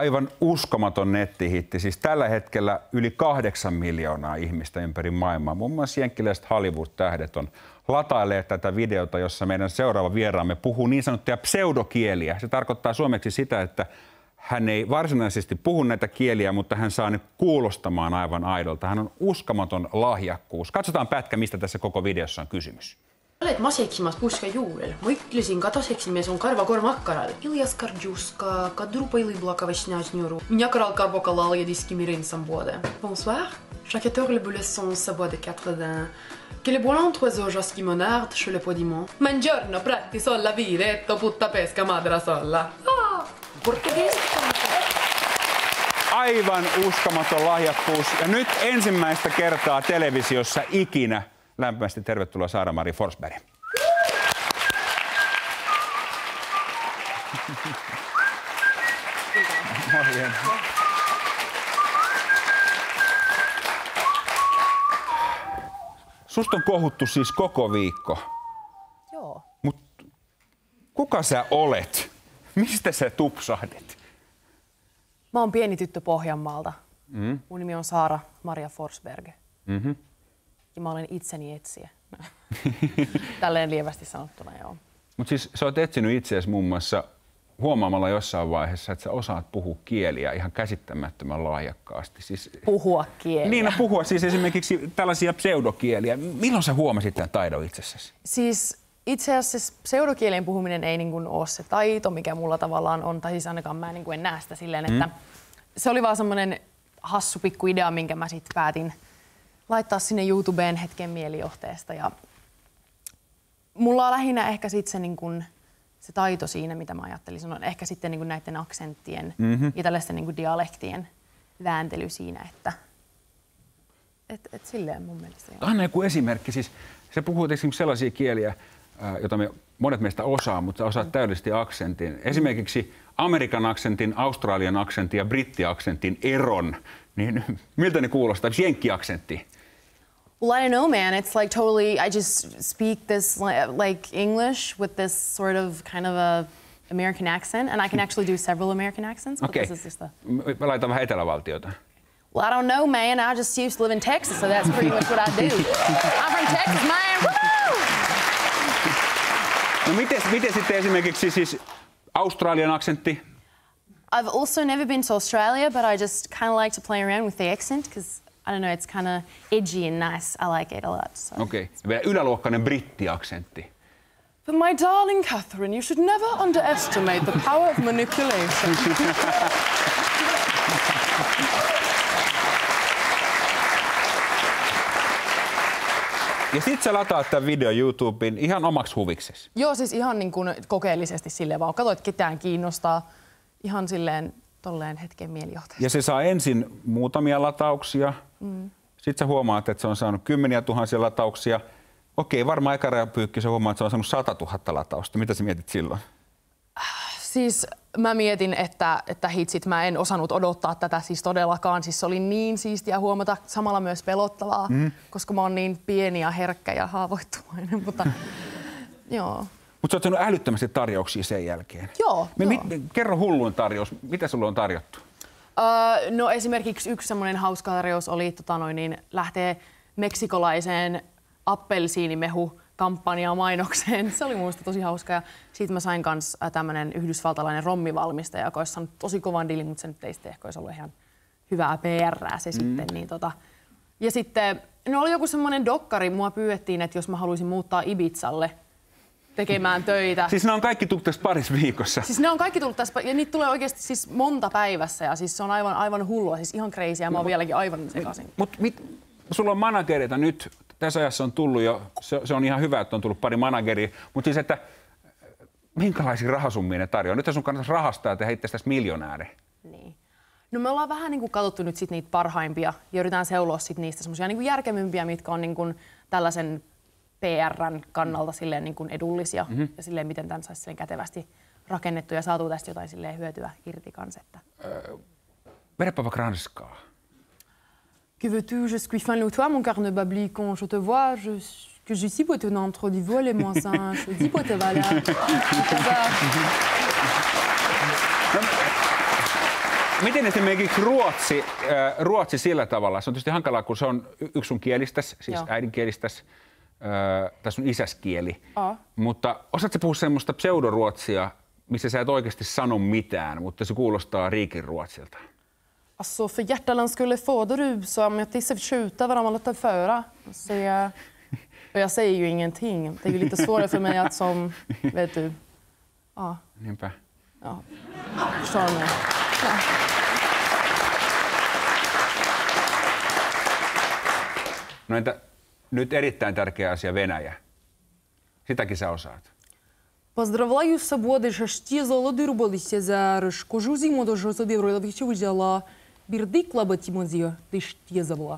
Aivan uskomaton nettihitti. Siis tällä hetkellä yli 8 miljoonaa ihmistä ympäri maailmaa. Muun muassa jenkkiläiset Hollywood-tähdet latailee tätä videota, jossa meidän seuraava vieraamme puhuu niin sanottuja pseudokieliä. Se tarkoittaa suomeksi sitä, että hän ei varsinaisesti puhu näitä kieliä, mutta hän saa ne kuulostamaan aivan aidolta. Hän on uskomaton lahjakkuus. Katsotaan pätkä, mistä tässä koko videossa on kysymys. Olet maseksimas puska juurel. Mä ütlesin katoseksimme sun karvakorva makkaral. Iljas kardjuska, kadrupa iliblakava snajnjuru. Minjakaral karvokalal ja diskimirin sambuode. Bonsoir. Chaque le boulesson sabois de 80. Che le buono trois ojos monard, je le podimo. Mangiorno pratti solla viretto putta pesca madra solla. Portuguese. Aivan uskomaton lahjakkuus. Ja nyt ensimmäistä kertaa televisiossa ikinä. Lämpimästi tervetuloa Saara-Maria Forsberg. Susta on kohuttu siis koko viikko. Joo. Mut kuka sä olet? Mistä sä tupsahdit? Mä oon pieni tyttö Pohjanmaalta. Mun nimi on Saara-Maria Forsberg. Ja mä olen itseni etsiä. Tälleen lievästi sanottuna, joo. Mut siis sä oot etsinyt itseäsi muun muassa huomaamalla jossain vaiheessa, että sä osaat puhua kieliä ihan käsittämättömän lahjakkaasti. Siis, puhua kieliä. Niin, no puhua siis esimerkiksi tällaisia pseudokieliä. Milloin sä huomasit tämän taidon itsessäsi? Siis itse asiassa pseudokielien puhuminen ei niin kuin ole se taito, mikä mulla tavallaan on. Tai siis ainakaan mä niin kuin en näe sitä silleen, että se oli vaan semmoinen hassu pikku idea, minkä mä sit päätin laittaa sinne YouTubeen hetken mielijohteesta. Ja mulla on lähinnä ehkä sit se, niin kun, se taito siinä, mitä mä ajattelisin, on ehkä sitten niin kun näiden aksenttien ja tällaisten niin kun dialektien vääntely siinä, että silleen mun mielestä. Anna joku esimerkki. Siis, sä puhut esimerkiksi sellaisia kieliä, joita monet meistä osaa, mutta sä osaat täydellisesti aksentin. Esimerkiksi Amerikan aksentin, Australian aksentin ja brittiaksentin eron. Niin miltä ne kuulostaa? Jenkki-aksentti. Well, I don't know, man. It's like totally, I just speak this like English with this sort of kind of a American accent, and I can actually do several American accents. But Okay. this is just Mä laitan vähän etelävaltiota. Well, I don't know, man. I just used to live in Texas, so that's pretty much what I do. I'm from Texas, man. Woo! No miten sitten esimerkiksi siis Australian aksentti? I've also never been to Australia, but I just kind of like to play around with the accent because I don't know, it's kind of edgy and nice. I like it a lot. So. Okei. Vielä yläluokkainen brittiaksentti. But my darling Catherine, you should never underestimate the power of manipulation. Ja sit sä lataat tämän videon YouTubeen ihan omaksi huviksesi. Joo, siis ihan niin kuin kokeellisesti silleen vaan. Katsoit, ketään kiinnostaa. Ihan silleen tolleen hetken mielijohteesta. Ja se saa ensin muutamia latauksia. Sitten sä huomaat, että se on saanut 10 000 latauksia. Okei, varmaan ekarajapyykki sä huomaat, että se on saanut 100 000 latausta. Mitä sä mietit silloin? Siis mä mietin, että hitsit, mä en osannut odottaa tätä siis todellakaan. Siis se oli niin siistiä huomata, samalla myös pelottavaa, koska mä oon niin pieni ja herkkä ja haavoittuvainen, mutta joo. Mutta sä oot saanut älyttömästi tarjouksia sen jälkeen. Joo. Kerro hulluin tarjous. Mitä sulle on tarjottu? No esimerkiksi yksi semmoinen hauska tarjous oli lähtee meksikolaiseen appelsiinimehu-kampanjamainokseen. Se oli mun mielestä tosi hauska. Ja siitä mä sain kans tämmönen yhdysvaltalainen rommivalmistaja, joka olisi saanut tosi kovan diilin, mutta se nyt ei sitten ehkä olisi ollut ihan hyvää PR:ää se sitten. Niin Ja sitten oli joku semmoinen dokkari, mua pyydettiin, että jos mä haluaisin muuttaa Ibizalle tekemään töitä. Siis ne on kaikki tullut tässä parissa viikossa. Siis ne on kaikki tullut tässä, ja niitä tulee oikeasti siis monta päivässä, ja siis se on aivan hullua, siis ihan crazy, ja mä oon vieläkin aivan sekaisin. Sulla on managereita nyt, tässä ajassa on tullut jo, se on ihan hyvä, että on tullut pari manageria, mutta siis että minkälaisia rahasummia ne tarjoaa? Nyt sun kannattaisi rahastaa ja tehdä itsestäsi miljonääri. Niin. No me ollaan vähän niin kuin katsottu nyt sit niitä parhaimpia ja yritetään seuloa sit niistä semmoisia niin kuin järkevimpiä, mitkä on niin kuin tällaisen PR:n kannalta silleen niin kuin edullisia ja silleen miten tämän saisi silleen kätevästi rakennettu ja saatu tästä jotain silleen hyötyä irti kanssa. Vedäpä vaikka ranskaa. Que veux-tu, je suis fan de toi, mon carnebabli, quand je te vois, que je suis pour ton entre du vol et moins sain, je dis pour te voilà. Miten esimerkiksi Ruotsi sillä tavalla? Se on tietysti hankalaa, kun se on yksi sun kielistäs, siis äidinkielistäs, tai sun isäskieli. Mutta osaatko puhua semmoista pseudoruotsia, missä sä et oikeasti sano mitään, mutta se kuulostaa riikinruotsilta? Alltså för hjärtalan skulle få det rusa om jag tissar skjuta varandra lite föra. Och jag säger ju ingenting. Det är ju lite svårare för mig att som, vet du. Ja. Niinpä. Ja. Förstår du mig? Ja. No entä nyt erittäin tärkeä asia Venäjä? Sitäkin sä osaat. Поздравляю с свободой, шашти золотой руболище за рыжку зиму до жёса девроила вичу взяла. Бирдик лаба тимозио, ты шти забыла.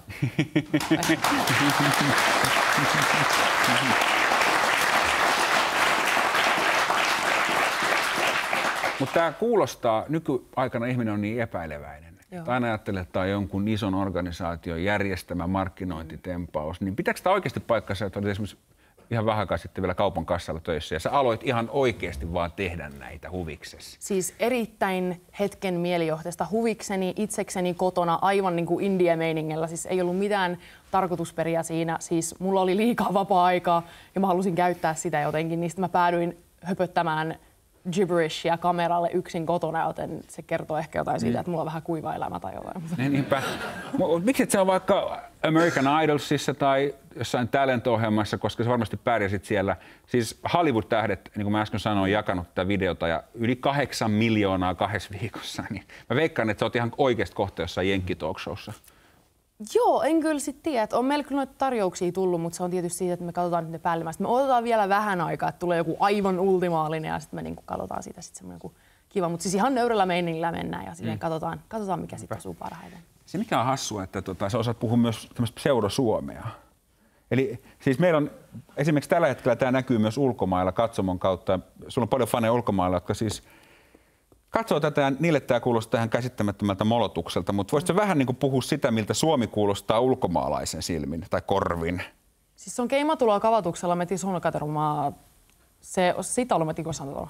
Mutta tämä kuulostaa, nykyaikana ihminen on niin epäileväinen. Aina ajattelee, että tämä on jonkun ison organisaation järjestämä markkinointitempaus. Niin pitääkö tämä oikeasti paikkansa, että olet esimerkiksi ihan vähän aikaa sitten vielä kaupan kassalla töissä ja sä aloit ihan oikeasti vaan tehdä näitä huviksesi? Siis erittäin hetken mielijohteesta huvikseni, itsekseni kotona, aivan niin kuin indie-meiningellä. Siis ei ollut mitään tarkoitusperiä siinä. Siis mulla oli liikaa vapaa-aikaa ja mä halusin käyttää sitä jotenkin. Niistä mä päädyin höpöttämään gibberishia kameralle yksin kotona, joten se kertoo ehkä jotain siitä, että mulla on vähän kuiva elämä tai jotain. Niinpä. Miksi et sä ole vaikka American Idolsissa tai jossain talent-ohjelmassa, koska sä varmasti pärjäsit siellä. Siis Hollywood-tähdet, niin kuin mä äsken sanoin, jakanut tätä videota ja yli 8 miljoonaa 2 viikossa. Niin mä veikkaan, että sä oot ihan oikeasti kohta jossain Jenkki-talkshowssa. Joo, en kyllä sit tiedä. On meillä kyllä noita tarjouksia tullut, mutta se on tietysti siitä, että me katsotaan ne päällimmäistä. Me odotetaan vielä vähän aikaa, että tulee joku aivan ultimaalinen ja sitten me niinku katsotaan siitä sitten semmoinen kiva. Mutta siis ihan nöyrällä meiningillä mennään ja silleen katsotaan mikä sitten osuu parhaiten. Se mikä on hassua, että sä osaat puhua myös tämmöistä pseudosuomea. Eli siis meillä on esimerkiksi tällä hetkellä tämä näkyy myös ulkomailla katsomon kautta. Sulla on paljon faneja ulkomailla, jotka siis katsoo tätä ja niille tämä kuulostaa ihan käsittämättömältä molotukselta, mutta voisitko vähän niin kuin puhua sitä, miltä Suomi kuulostaa ulkomaalaisen silmin tai korvin? Siis on keimatuloa kavatuksella meti suunnakaterumaa. Se sitä ollut meti kosantoa.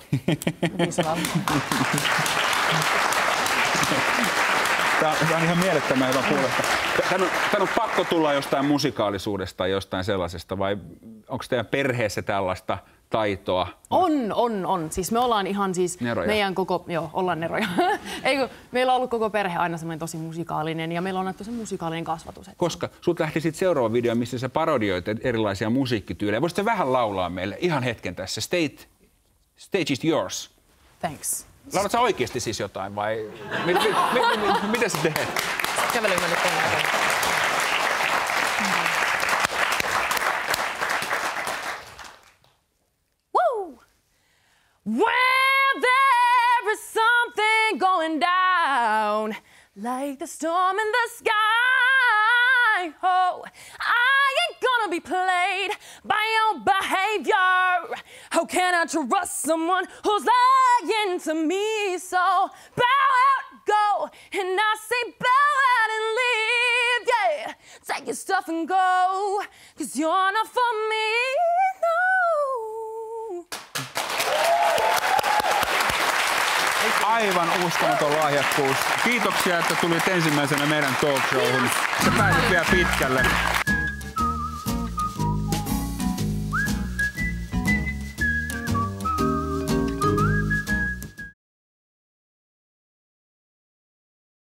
Tämä on ihan mielettömän hyvä kuulosta. Tän on pakko tulla jostain musikaalisuudesta tai jostain sellaisesta, vai onko teidän perheessä tällaista taitoa? On. Siis me ollaan ihan siis neroja. Meidän koko, ollaan neroja. Meillä on ollut koko perhe aina semmoinen tosi musikaalinen ja meillä on annettu se musikaalinen kasvatus. Koska sut lähti sitten seuraava video, missä sä parodioit erilaisia musiikkityylejä. Voisitko vähän laulaa meille ihan hetken tässä? Stage is yours. Thanks. Laulat sä oikeesti siis jotain vai mitä sä teet? Kävelymä nyt tänään. Where there is something going down, like the storm in the sky. Oh, I ain't gonna be played by your behavior. How can I trust someone who's lying to me? So bow out, go, and I say bow out and leave. Yeah, take your stuff and go, 'cause you're not for me, no. Aivan uskomaton lahjakkuus. Kiitoksia, että tulit ensimmäisenä meidän talkshowhun. Sä pääsit vielä pitkälle.